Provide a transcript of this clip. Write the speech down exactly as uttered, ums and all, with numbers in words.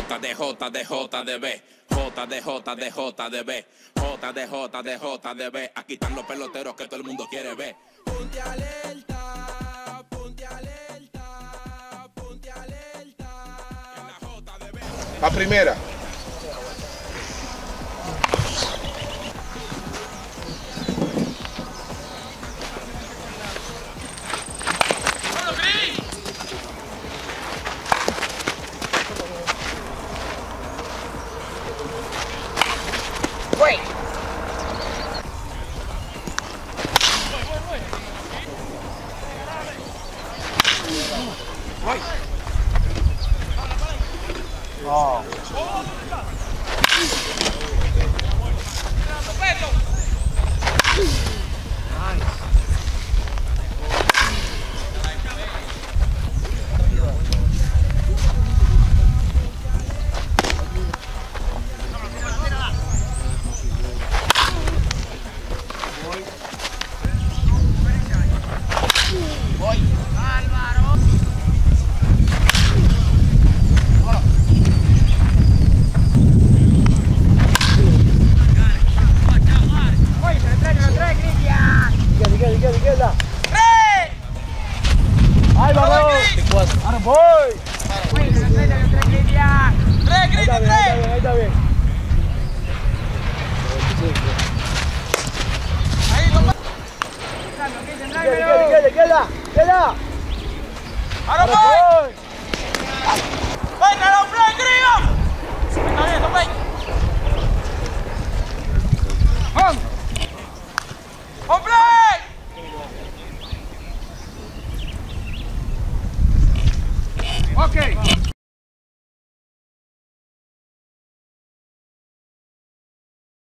J de J de J de B, J de J de J de B, J de J de J de B. Aquí están los peloteros que todo el mundo quiere ver. Ponte alerta, ponte alerta, ponte alerta. En la J de B. La primera. Oh. ¡Ay, vamos! ¡Ahora voy! ¡Tres, grita, tres! Ahí está bien, ahí está bien. ¡Queda, queda, queda! ¡Ahora voy! ¡Venga, los tres, grita!